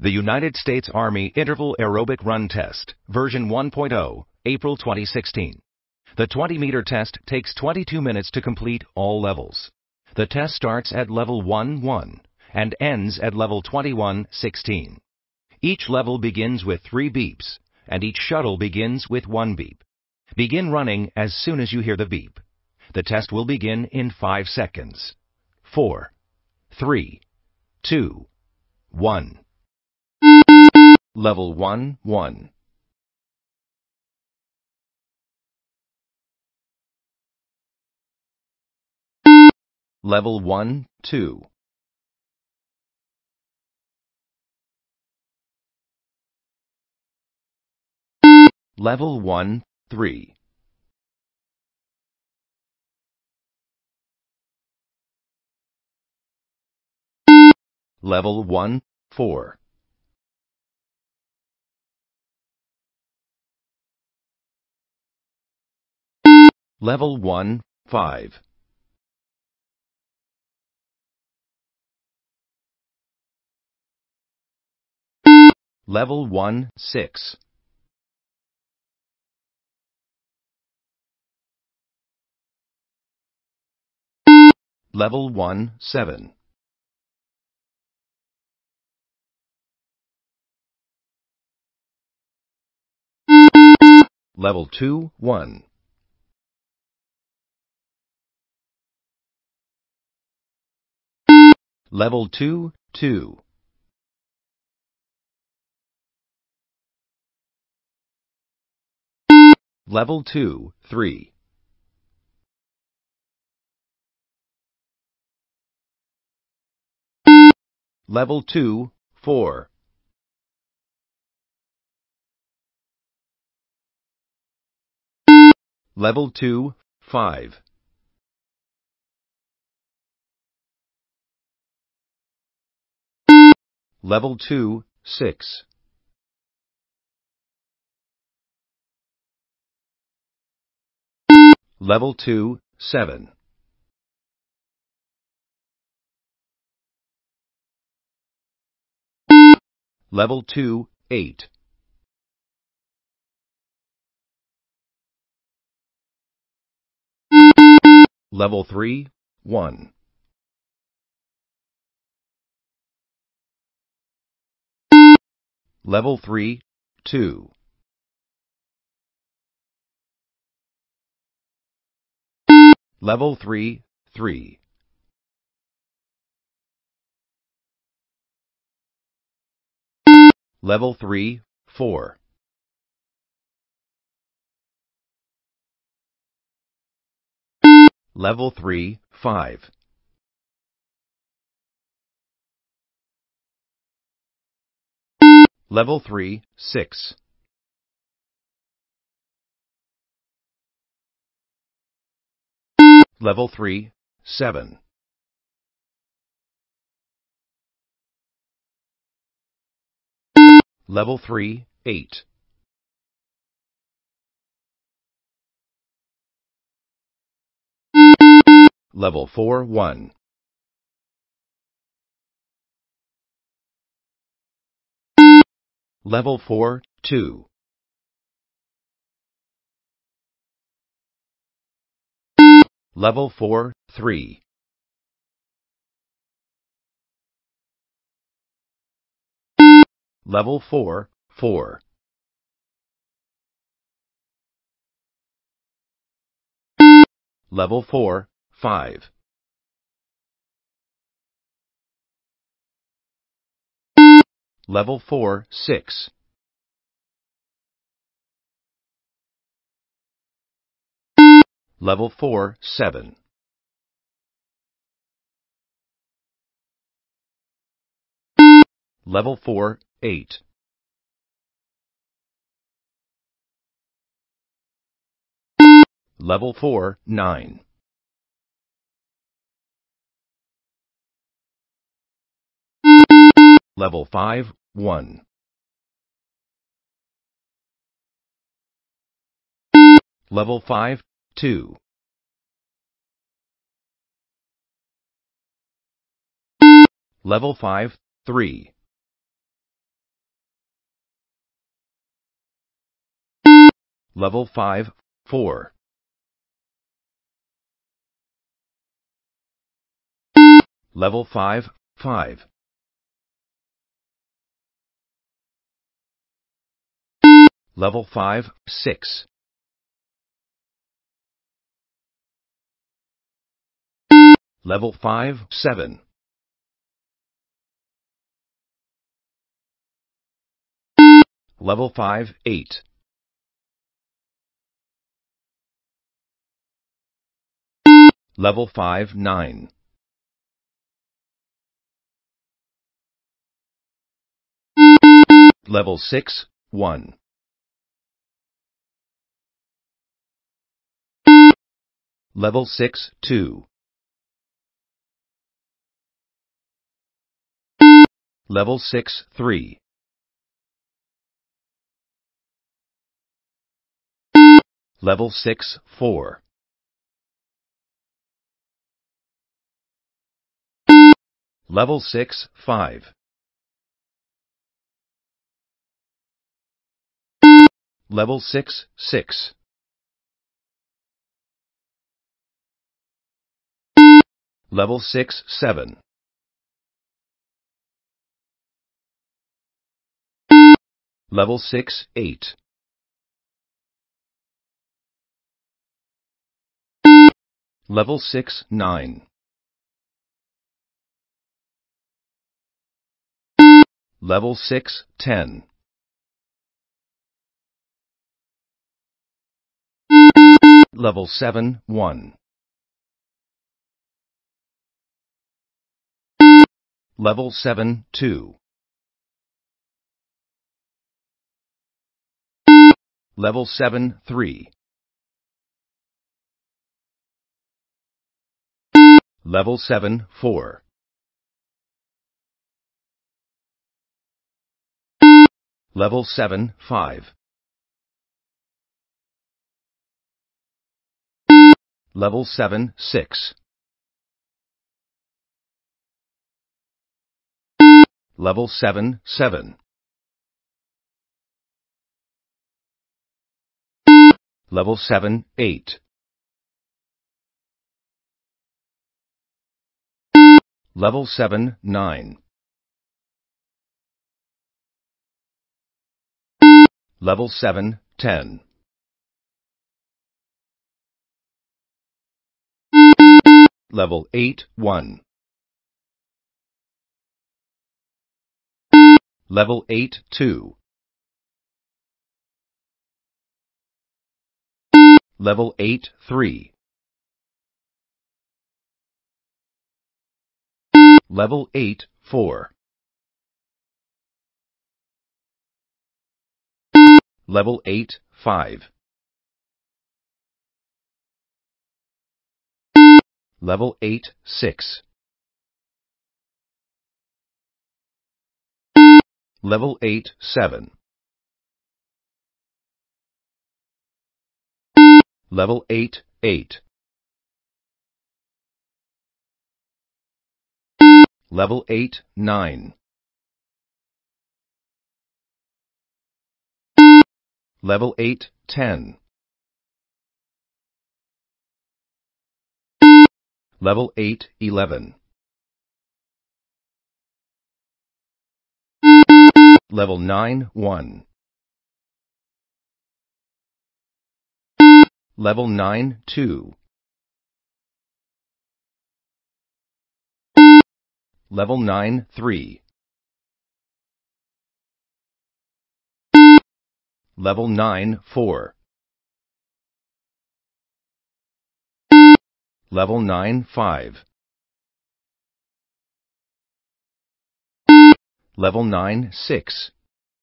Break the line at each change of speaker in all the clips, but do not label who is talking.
The United States Army Interval Aerobic Run Test, version 1.0, April 2016. The 20-meter test takes 22 minutes to complete all levels. The test starts at level 1-1 and ends at level 21-16. Each level begins with 3 beeps, and each shuttle begins with 1 beep. Begin running as soon as you hear the beep. The test will begin in 5 seconds. 4, 3, 2, 1. Level 1-1. Level 1-2. Level 1-3. Level 1-4. Level 1-5. Level 1-6. Level 1-7. Level 2-1. Level 2-2. Level 2-3. Level 2-4. Level 2-5. Level 2-6. Level 2-7. Level 2-8. Level 3-1. Level 3-2. Level 3-3. Level 3-4. Level 3-5. Level 3-6. Level 3-7. Level 3-8. Level 4-1. Level 4-2. Level 4-3. Level 4-4. Level 4-5. Level 4-6. Level 4-7. Level 4-8. Level 4-9. Level 5-1. Level 5-2. Level 5-3. Level 5, 4. Level 5, 5. Level 5, 6. Level 5, 7. Level 5, 8. Level 5, 9. Level 6, 1. Level 6, 2. Level 6, 3. Level 6, 4. Level 6, 5. Level 6, 6. Level 6, 7. Level 6, 8. Level 6, 9. Level 6, 10. Level 7, 1. Level 7, 2. Level 7, 3. Level 7, 4. Level 7, 5. Level 7, 6. Level 7, 7. Level 7, 8. Level 7, 9. Level 7, 10. Level 8, 1. Level 8, 2. Level 8, 3. Level 8, 4. Level 8, 5. Level 8, 6. Level 8, 7. Level 8, 8. Level 8, 9. Level 8, 10. Level 8, 11. Level 9, 1. Level 9, 2. Level 9, 3. Level 9, 4. Level 9, 5. Level 9, 6.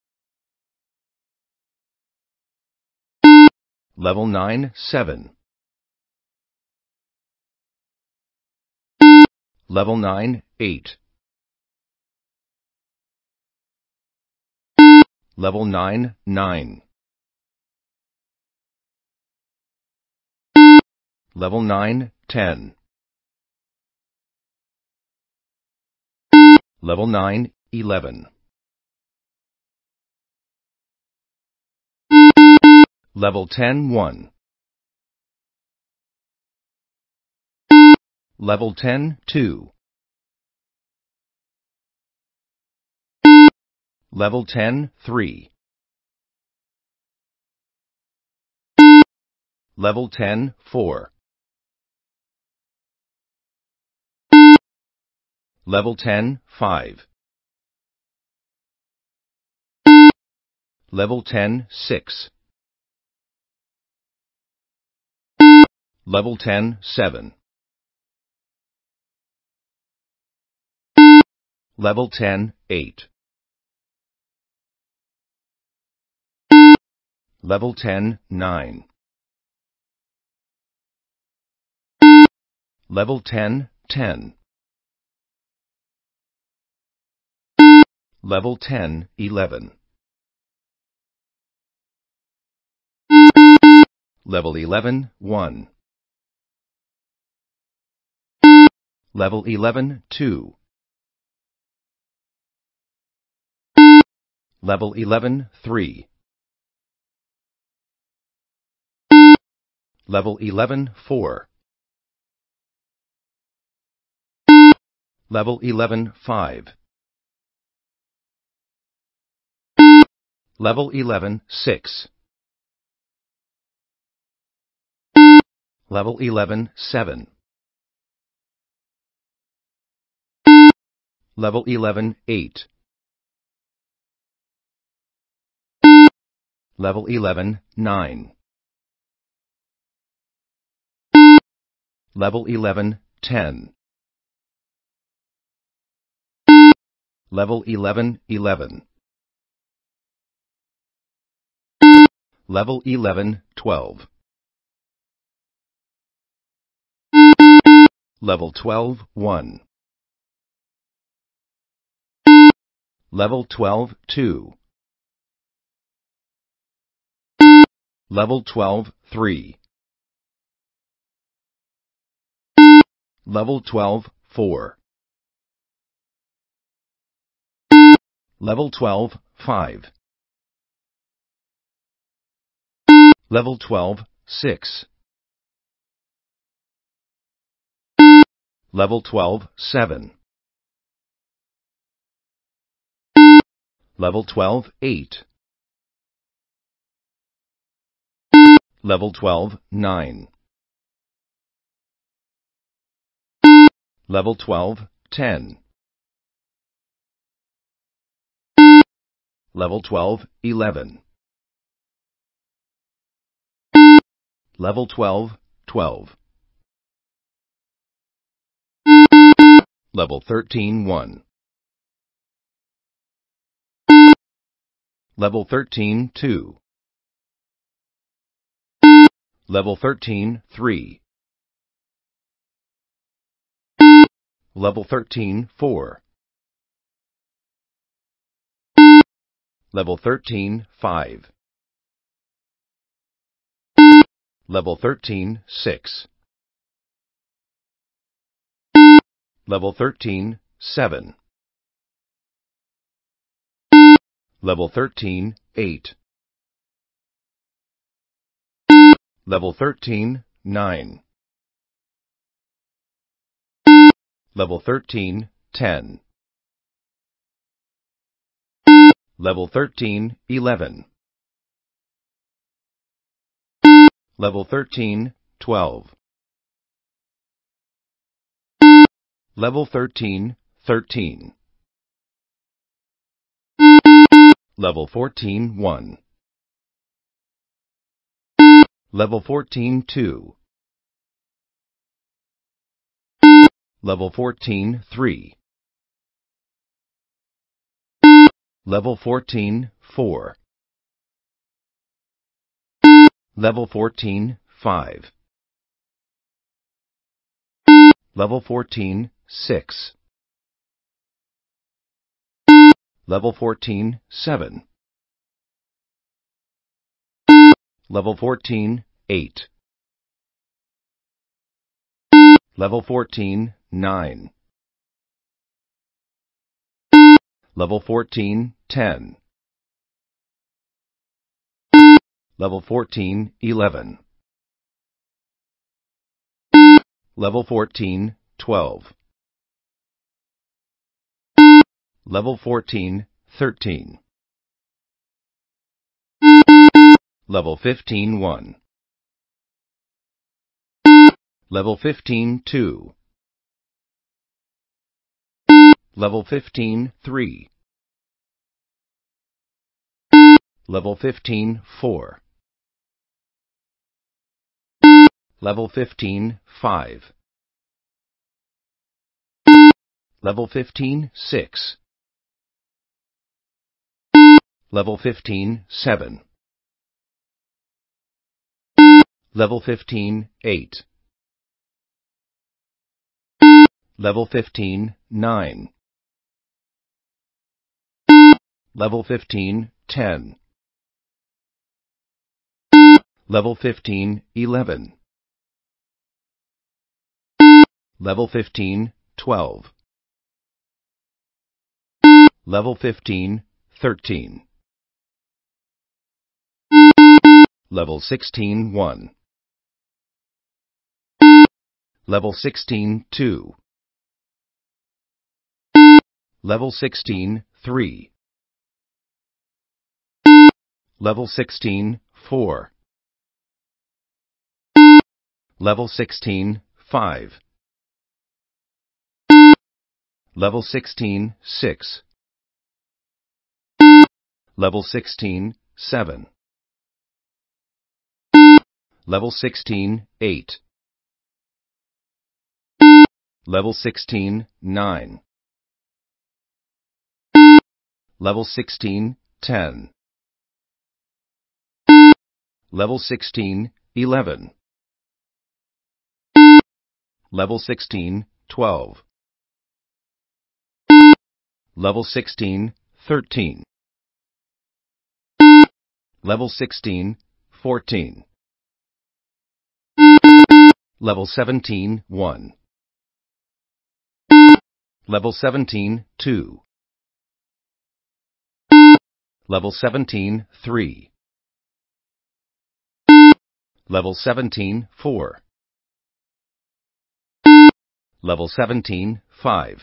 Level 9, 7. Level 9, 8. Level 9, 9. Level 9, 10. Level 9, 11. Level 10 1. Level 10 2. Level 10 3. Level 10 4. Level 10 5. Level 10 6. Level 10 7. Level 10 8. Level 10 9. Level 10 10. Level 10 11. Level 11 1. Level 11 2. Level 11 3. Level 11 4. Level 11 5. Level 11 6. Level 11 7. Level 11 8. Level 11 9. Level 11 10. Level 11 11. Level 11 12. Level 12 1. Level 12 2. Level 12 3. Level 12 4. Level 12 5. Level 12 6. Level 12 7. Level 12 8. Level 12 9. Level 12 10. Level 12 11. Level 12 12. Level 13 1. Level 13 2. Level 13 3. Level 13 4. Level 13 5. Level 13 6. Level 13 7. Level 13 8. Level 13 9. Level 13 10. Level 13 11. Level 13 12. Level 13 13. Level 14 1. Level 14 2. Level 14 3. Level 14 4. Level 14 5. Level 14 6. Level 14 7. Level 14 8. Level 14 9. Level 14 10. Level 14, 11. Level 14, 12. Level 14, 13. Level 15, 1. Level 15, 2. Level 15, 3. Level 15, 4. Level 15, 5. Level 15, 6. Level 15, 7. Level 15, 8. Level 15, 9. Level 15, 10. Level 15, 11. Level 15, 12. Level 15, 13. Level 16, 1. Level 16, 2. Level 16, 3. Level 16, 4. Level 16, 5. Level 16, 6. Level 16, 7. Level 16, 8. Level 16, 9. Level 16, 10. Level 16, 11. Level 16, 12. Level 16, 13. Level 16, 14. Level 17, 1. Level 17, 2. Level 17, 3. Level 17, 4. Level 17, 5.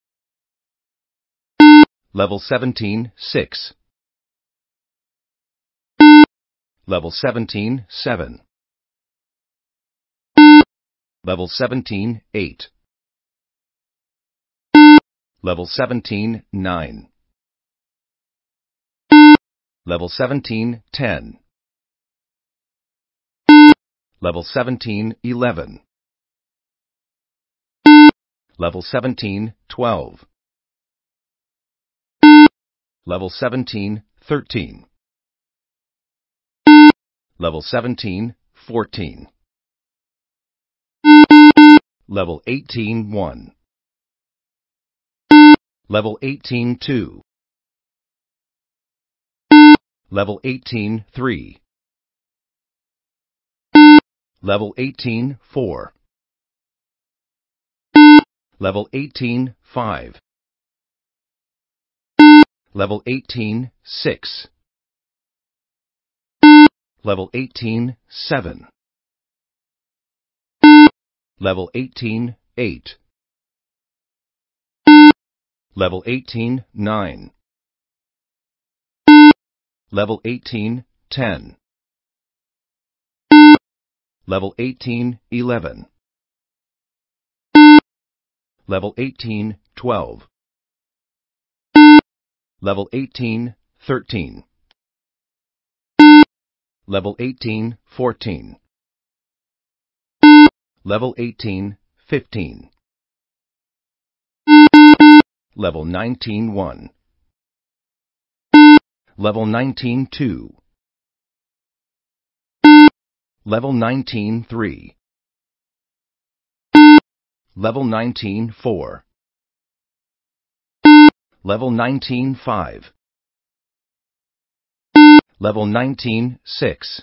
Level 17, 6. Level 17, 7. Level 17, 8. Level 17, 9. Level 17, 10. Level 17, 11. Level 17, 12. Level 17, 13. Level 17, 14. Level 18, 1. Level 18, 2. Level 18, 3. Level 18, 4. Level 18, 5. Level 18, 6. Level 18, 7. Level 18, 8. Level 18, 9. Level 18, 10. Level 18, 11. Level 18, 12. Level 18, 13. Level 18, 14. Level 18, 15. Level 19, 1. Level 19, 2. Level 19, 3. Level 19, 4. Level 19, 5. Level 19, 6.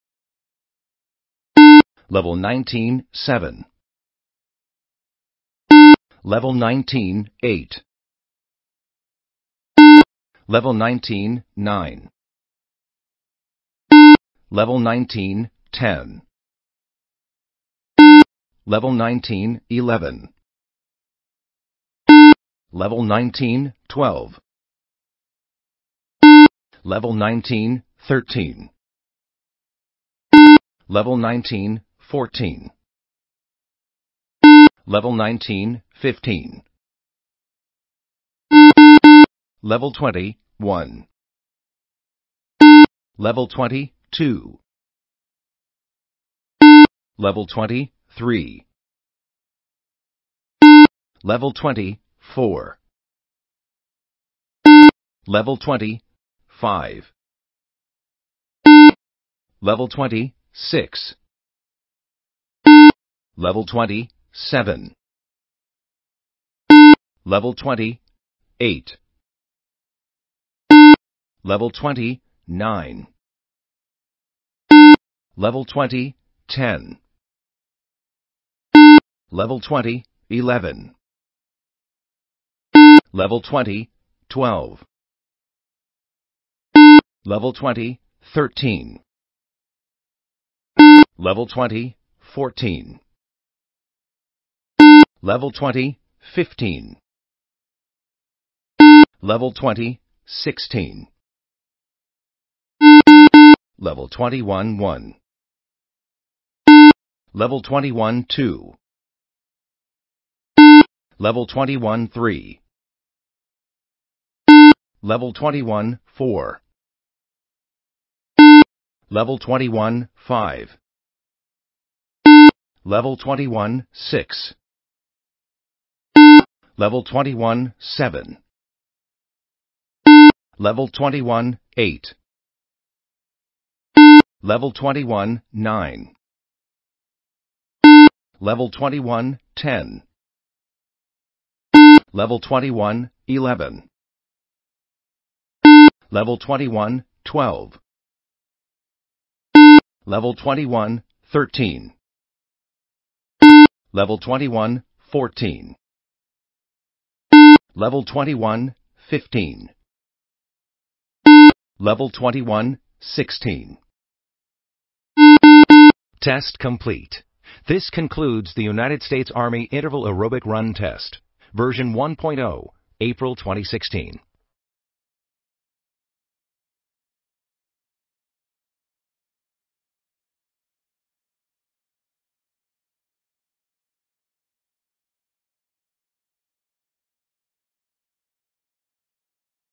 Level 19, 7. Level 19, 8. Level 19, 9. Level 19, 10. Level 19, 11. Level 19, 12. Level 19, 13. Level 19, 14. Level 19, 15. Level 20, 1. Level 20, 2. Level 20, 3. Level 20, 4. Level 20, 5. Level 20, 6. Level 20, 7. Level 20, 8. Level 20, 9. Level 20, 10. Level 20, 11. Level 20, 12. Level 20, 13. Level 20, 14. Level 20, 15. Level 20, 16. Level 21, 1. Level 21, 2. Level 21, 3. Level 21, 4. Level 21, 5. Level 21, 6. Level 21, 7. Level 21, 8. Level 21, 9. Level 21, 10. Level 21, 11. Level 21, 12. Level 21, 13. Level 21, 14. Level 21, 15. Level 21, 16. Test complete. This concludes the United States Army Interval Aerobic Run Test, version 1.0, April 2016.